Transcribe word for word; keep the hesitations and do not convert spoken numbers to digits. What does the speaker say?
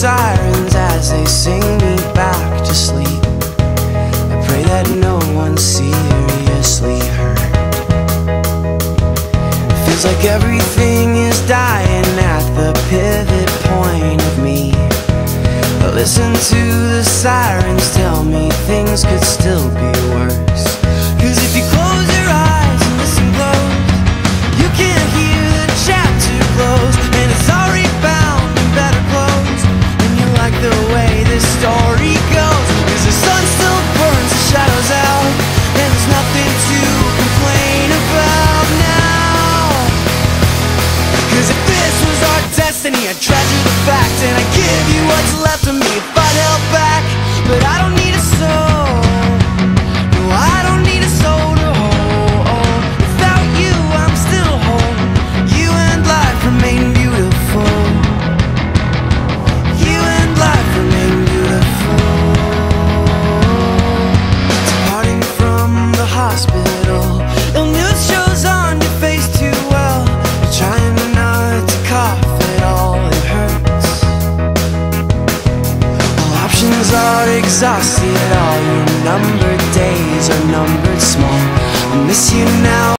sirens as they sing me back to sleep. I pray that no one's seriously hurt. It feels like everything is dying at the pivot point of me. But listen to the sirens tell me things could still be worse. 'Cause if you close your eyes and listen close, you can't hear the chapter close, and it's already bound in better clothes. And you like the way this story goes, 'cause the sun still burns the shadows out, and there's nothing to complain about now. 'Cause if this was our destiny, I'd treasure the fact, and I'd give you what's left of me if I'd held back. But I don't need a soul, no, I don't need a soul to hold. Without you, I'm still whole. You and life remain beautiful. You and life remain beautiful. Departing from the hospital, illness shows on your face too well. You're trying not to cough at all, it hurts. All options are exhausted, all your numbered days are numbered small. I miss you now.